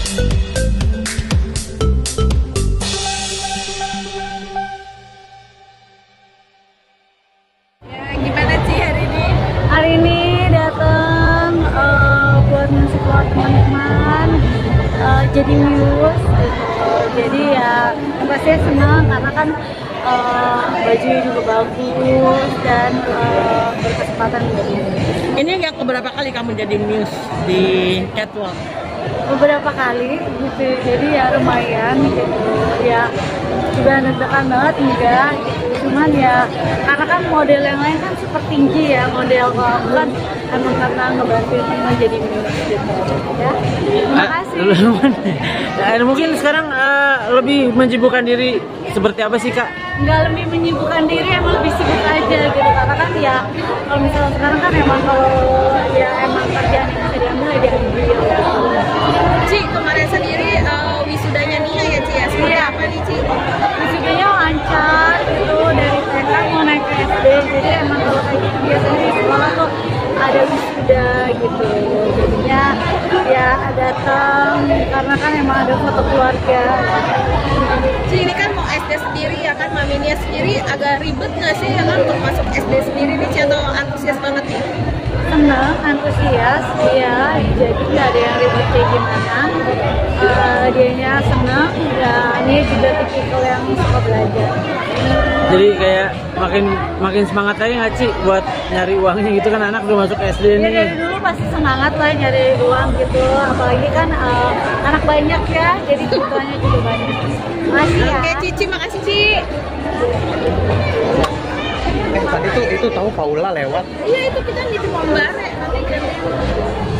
Gimana sih hari ini? Hari ini datang buat support teman-teman jadi Muse gitu. Jadi ya pasti senang karena kan bajunya juga bagus dan berkesempatan menjadi Muse. Ini yang keberapa kali kamu jadi Muse di catwalk? Beberapa kali gitu, jadi ya lumayan gitu ya, juga deg-degan banget enggak gitu, cuman ya karena kan model yang lain kan super tinggi ya, model kalau aku kan emang karena ngebantuin Mima jadi Muse gitu ya. Terima kasih. Mungkin sekarang lebih menyibukkan diri seperti apa sih Kak? Nggak lebih menyibukkan diri, emang lebih sibuk aja gitu, karena kan ya kalau misalnya sekarang kan emang kalau ya emang kerjaan yang bisa diambil ya diambil gitu. Ci, kemarin sendiri wisudanya Nia ya Ci ya? Seperti apa nih Ci? Wisudanya lancar gitu, dari TK mau naik ke SD, jadi emang kalau kayak gitu biasanya di sekolah tuh ada wisuda gitu, jadinya ya datang karena kan emang ada foto keluarga. Ci, ini kan mau SD sendiri ya kan, Mami Nia sendiri agak ribet nggak sih ya kan untuk masuk SD sendiri nih Ci, atau antusias banget nih? Senang, antusias, ya, jadi nggak ada yang ribet kayak gimana. Dianya senang, ya ini juga tipikal yang suka belajar. Jadi kayak makin semangat aja nggak Ci buat nyari uangnya gitu kan, anak udah masuk SD Ya nih. dari dulu pasti semangat lah nyari uang gitu, apalagi kan anak banyak ya, jadi kebutuhannya juga banyak. Makasih ya. Oke Cici, makasih Ci. Tadi tuh itu tahu Paula lewat. Iya itu kita di Cimambare nanti ganti.